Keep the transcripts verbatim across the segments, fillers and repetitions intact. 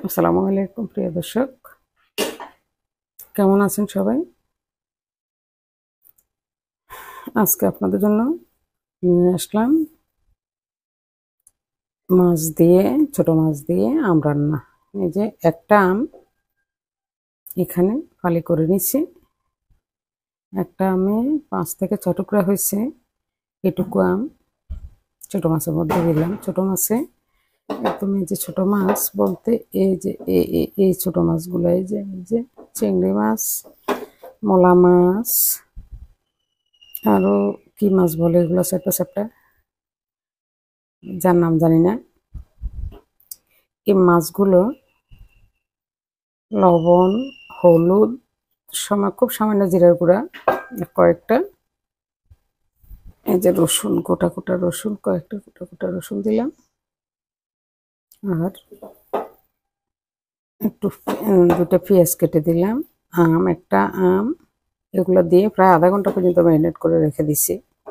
আসসালামু আলাইকুম প্রিয় দর্শক, কেমন আছেন সবাই? আজকে আপনাদের জন্য নিয়ে আসলাম মাছ দিয়ে, ছোট মাছ দিয়ে আম রান্না। এই যে একটা আম এখানে ফালি করে নিচ্ছি। একটা আমে পাঁচ থেকে ছ টুকরা হয়েছে। এটুকু আম ছোট মাছের মধ্যে দিলাম। ছোট মাছে একদম এই যে ছোট মাছ বলতে এই যে এই ছোট মাছগুলো, এই যে এই যে চিংড়ি মাছ, মোলা মাছ, আরো কি মাছ বলে এগুলো, চ্যাপটা চ্যাপটা, যার নাম জানি না। এই মাছগুলো লবণ, হলুদ, সময় খুব সামান্য জিরার গুঁড়া, কয়েকটা এই যে রসুন, গোটা গোটা রসুন, কয়েকটা গোটা গোটা রসুন দিলাম, আর একটু দুটা পেঁয়াজ কেটে দিলাম, আম একটা আম, এগুলো দিয়ে প্রায় আধা ঘন্টা পর্যন্ত ম্যারিনেট করে রেখে দিছি।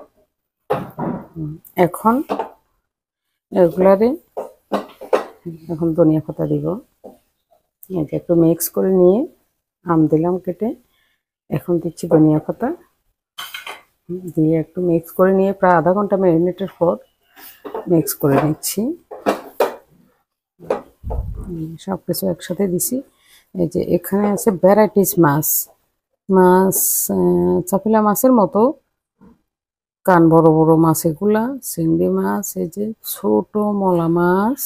এখন এগুলারে এখন ধনিয়া পাতা দিব। এটা একটু মিক্স করে নিয়ে আম দিলাম কেটে, এখন দিচ্ছি ধনিয়া পাতা দিয়ে একটু মিক্স করে নিয়ে প্রায় আধা ঘন্টা ম্যারিনেটের পর মিক্স করে নিচ্ছি। সব কিছু একসাথে দিছি। এই যে এখানে আছে ভ্যারাইটিস মাছ, মাছ চাপিলা মাছের মতো কান বড় বড় মাছ, এগুলা চিংড়ি মাছ, এই যে ছোট মলা মাছ,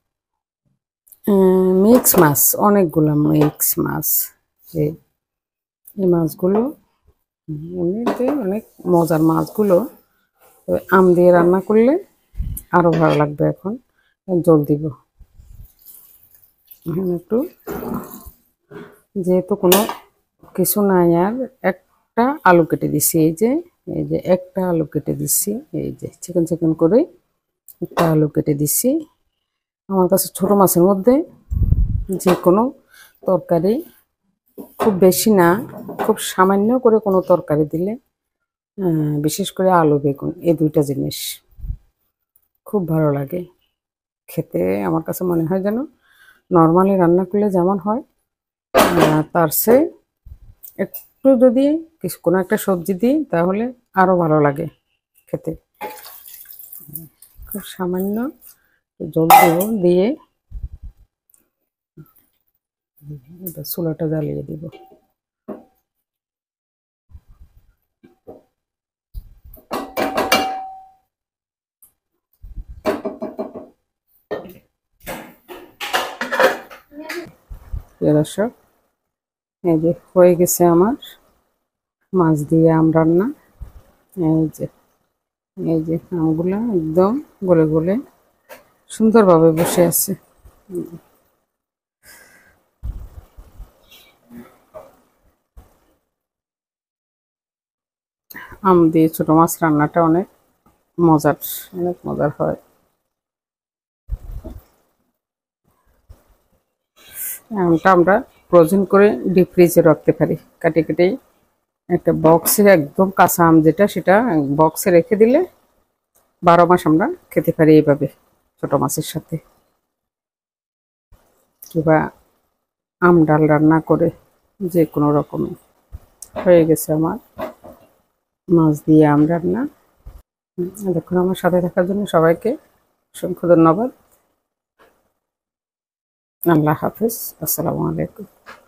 মিক্স মাছ, অনেকগুলো মিক্স মাছ। এই মাছগুলো এমনিতে অনেক মজার মাছগুলো, আম দিয়ে রান্না করলে আরো ভালো লাগবে। এখন জল দিব, একটু যেহেতু কোনো কিছু নাই, আর একটা আলু কেটে দিছি, এই যে এই যে একটা আলু কেটে দিচ্ছি, এই যে চিকেন চিকেন করে একটা আলু কেটে দিচ্ছি। আমার কাছে ছোট মাছের মধ্যে যে কোনো তরকারি, খুব বেশি না, খুব সামান্য করে কোনো তরকারি দিলে, বিশেষ করে আলু বেগুন, এই দুইটা জিনিস খুব ভালো লাগে খেতে। আমার কাছে মনে হয় যেন নর্মালি রান্না করলে যেমন হয়, তার চেয়ে একটু যদি কিছু কোনো একটা সবজি দিই তাহলে আরো ভালো লাগে খেতে। খুব সামান্য জল দেব, দিয়ে এটা চুলাটা জ্বালিয়ে দিব। দর্শক, এই যে হয়ে গেছে আমার মাছ দিয়ে আম রান্না। এই যে এই যে আমগুলো একদম গলে গলে সুন্দরভাবে বসে আছে। আম দিয়ে ছোট মাছ রান্নাটা অনেক মজার, অনেক মজার হয়। আমটা আমরা ফ্রোজেন করে ডিপ ফ্রিজে রাখতে পারি, কাটে কেটে একটা বক্সে, একদম কাঁচা আম যেটা, সেটা বক্সে রেখে দিলে বারো মাস আমরা খেতে পারি এইভাবে ছোট মাছের সাথে। কিংবা আম ডাল রান্না করে যে কোনো রকমে। হয়ে গেছে আমার মাছ দিয়ে আম রান্না। দেখুন, আমার সাথে থাকার জন্য সবাইকে অসংখ্য ধন্যবাদ। আল্লাহ হাফেজ, আসসালামু আলাইকুম।